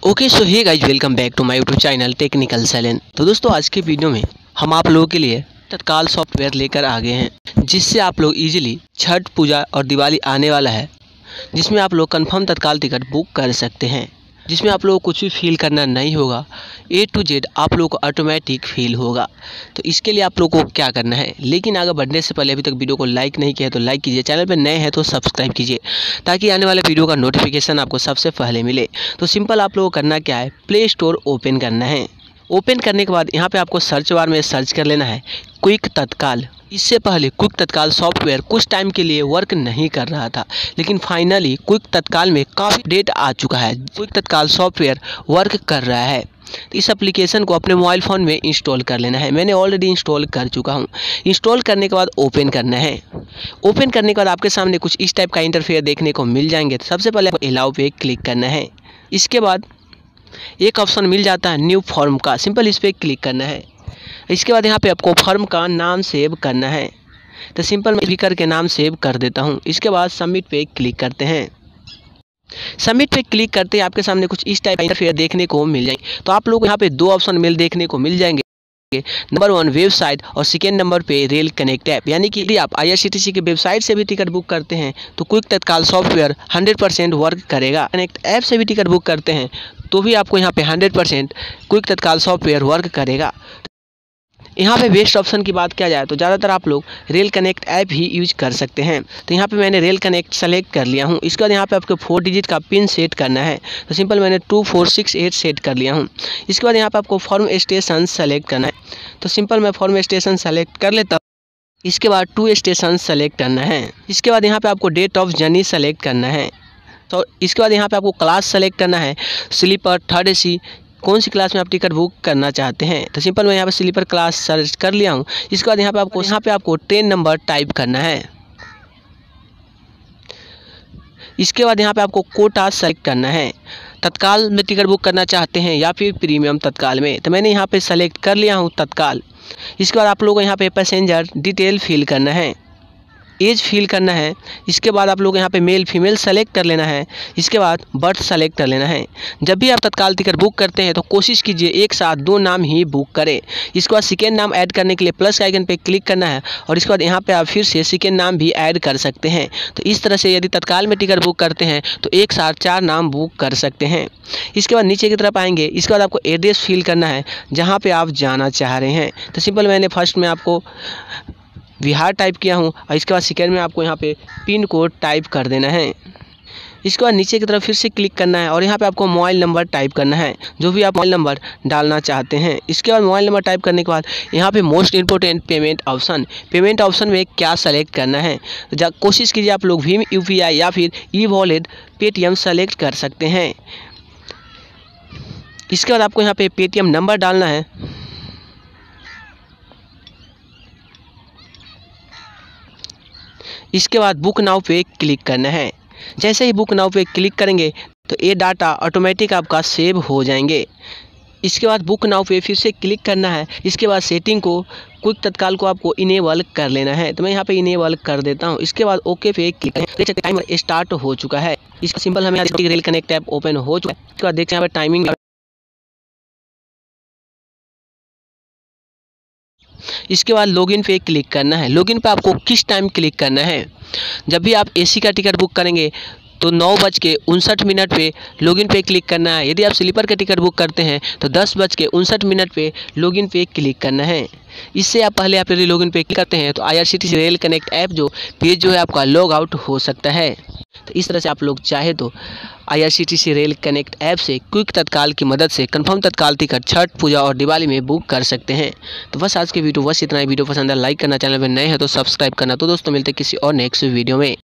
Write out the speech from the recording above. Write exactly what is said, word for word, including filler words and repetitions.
Okay so hey guys, welcome back to my YouTube channel technical सैलेन। तो दोस्तों, आज के वीडियो में हम आप लोगों के लिए तत्काल सॉफ्टवेयर लेकर आ गए हैं, जिससे आप लोग इजीली छठ पूजा और दिवाली आने वाला है, जिसमें आप लोग कंफर्म तत्काल टिकट बुक कर सकते हैं, जिसमें आप लोगों को कुछ भी फील करना नहीं होगा। ए टू जेड आप लोगों को ऑटोमेटिक फील होगा। तो इसके लिए आप लोगों को क्या करना है, लेकिन आगे बढ़ने से पहले अभी तक वीडियो को लाइक नहीं किया है तो लाइक कीजिए, चैनल पर नए हैं तो सब्सक्राइब कीजिए, ताकि आने वाले वीडियो का नोटिफिकेशन आपको सबसे पहले मिले। तो सिंपल आप लोगों को करना क्या है, प्ले स्टोर ओपन करना है। ओपन करने के बाद यहाँ पे आपको सर्च बार में सर्च कर लेना है क्विक तत्काल। इससे पहले क्विक तत्काल सॉफ्टवेयर कुछ टाइम के लिए वर्क नहीं कर रहा था, लेकिन फाइनली क्विक तत्काल में काफ़ी अपडेट आ चुका है। क्विक तत्काल सॉफ्टवेयर वर्क कर रहा है। तो इस एप्लीकेशन को अपने मोबाइल फ़ोन में इंस्टॉल कर लेना है। मैंने ऑलरेडी इंस्टॉल कर चुका हूँ। इंस्टॉल करने के बाद ओपन करना है। ओपन करने के बाद आपके सामने कुछ इस टाइप का इंटरफेयर देखने को मिल जाएंगे। तो सबसे पहले आपको अलाउ पे क्लिक करना है। इसके बाद एक ऑप्शन मिल जाता है न्यू फॉर्म का, सिंपल इस पर क्लिक करना है। इसके बाद यहाँ पे आपको फॉर्म का नाम सेव करना है। तो सिंपल मैं भी करके नाम सेव कर देता हूँ। इसके बाद सबमिट पे क्लिक करते हैं। सबमिट पे क्लिक करते ही आपके सामने कुछ इस टाइप का इंटरफेयर देखने को मिल जाएंगे। तो आप लोग को यहाँ पे दो ऑप्शन मिल देखने को मिल जाएंगे। नंबर वन वेबसाइट और सेकेंड नंबर पे रेल कनेक्ट ऐप। यानी कि यदि आप आई आर सी टी सी के वेबसाइट से भी टिकट बुक करते हैं तो quick Tatkal software hundred percent work करेगा। कनेक्ट ऐप से भी टिकट बुक करते हैं तो भी आपको यहाँ पे hundred percent quick Tatkal software work करेगा। यहाँ पे बेस्ट ऑप्शन की बात किया जाए तो ज़्यादातर आप लोग रेल कनेक्ट ऐप ही यूज कर सकते हैं। तो यहाँ पे मैंने रेल कनेक्ट सेलेक्ट कर लिया हूँ। इसके बाद यहाँ पे आपको फोर डिजिट का पिन सेट करना है। तो सिंपल मैंने two four six eight set कर लिया हूँ। इसके बाद यहाँ पे आपको फॉर्म स्टेशन सेलेक्ट करना है। तो सिंपल मैं फॉर्म स्टेशन सेलेक्ट कर लेता हूँ। इसके बाद टू स्टेशन सेलेक्ट करना है। इसके बाद यहाँ पर आपको डेट ऑफ जर्नी सेलेक्ट करना है। तो इसके बाद यहाँ पर आपको क्लास सेलेक्ट करना है, स्लीपर, थर्ड ए सी, कौन सी क्लास में आप टिकट बुक करना चाहते हैं। तो सिंपल मैं यहाँ पे स्लीपर क्लास सर्च कर लिया हूँ। इसके बाद यहाँ पे आपको यहाँ पे आपको ट्रेन नंबर टाइप करना है। इसके बाद यहाँ पे आपको कोटा सेलेक्ट करना है। तत्काल में टिकट बुक करना चाहते हैं या फिर प्रीमियम तत्काल में। तो मैंने यहाँ पे सेलेक्ट कर लिया हूँ तत्काल। इसके बाद आप लोगों को यहाँ पे पैसेंजर डिटेल फिल करना है, एज फिल करना है। इसके बाद आप लोग यहाँ पे मेल फीमेल सेलेक्ट कर लेना है। इसके बाद बर्थ सेलेक्ट कर लेना है। जब भी आप तत्काल टिकट बुक करते हैं तो कोशिश कीजिए एक साथ दो नाम ही बुक करें। इसके बाद सेकेंड नाम ऐड करने के लिए प्लस का आइकन पे क्लिक करना है और इसके बाद यहाँ पे आप फिर से सेकेंड नाम भी ऐड कर सकते हैं। तो इस तरह से यदि तत्काल में टिकट बुक करते हैं तो एक साथ चार नाम बुक कर सकते हैं। इसके बाद नीचे की तरफ आएंगे। इसके बाद आपको एड्रेस फिल करना है जहाँ पर आप जाना चाह रहे हैं। तो सिंपल मैंने फर्स्ट में आपको बिहार टाइप किया हूँ और इसके बाद सेकेंड में आपको यहाँ पे पिन कोड टाइप कर देना है। इसके बाद नीचे की तरफ फिर से क्लिक करना है और यहाँ पे आपको मोबाइल नंबर टाइप करना है, जो भी आप मोबाइल नंबर डालना चाहते हैं। इसके बाद मोबाइल नंबर टाइप करने के बाद यहाँ पे most important payment option, payment option में क्या सेलेक्ट करना है। तो कोशिश कीजिए आप लोग भीम यू पी आई या फिर ई वॉलेट पेटीएम सेलेक्ट कर सकते हैं। इसके बाद आपको यहाँ पे पेटीएम नंबर डालना है। इसके बाद बुक नाउ पे क्लिक करना है। जैसे ही बुक नाउ पे क्लिक करेंगे तो ये डाटा ऑटोमेटिक आपका सेव हो जाएंगे। इसके बाद बुक नाउ पे फिर से क्लिक करना है। इसके बाद सेटिंग को क्विक तत्काल को आपको इनेबल कर लेना है। तो मैं यहाँ पे इनेबल कर देता हूँ। इसके बाद ओके पे क्लिक करें। देख सकते टाइमर स्टार्ट हो चुका है। इसका सिंपल हमें रेल कनेक्ट ऐप ओपन हो चुका है। इसके बाद देखते हैं यहाँ पे टाइमिंग। इसके बाद लॉगिन पे क्लिक करना है। लॉगिन पे आपको किस टाइम क्लिक करना है, जब भी आप एसी का टिकट बुक करेंगे तो नौ बज के उनसठ मिनट पे लॉगिन पे क्लिक करना है। यदि आप स्लीपर का टिकट बुक करते हैं तो दस बज के उनसठ मिनट पे लॉगिन पे क्लिक करना है। इससे आप पहले आप यदि लॉगिन पे क्लिक करते हैं तो I R C T C rail connect app जो पेज जो है आपका लॉग आउट हो सकता है। तो इस तरह से आप लोग चाहे तो I R C T C rail connect app से क्विक तत्काल की मदद से कंफर्म तत्काल टिकट छठ पूजा और दिवाली में बुक कर सकते हैं। तो बस आज के वीडियो बस इतना ही। वीडियो पसंद है लाइक करना, चैनल पर नए हैं तो सब्सक्राइब करना। तो दोस्तों मिलते हैं किसी और नेक्स्ट वीडियो में।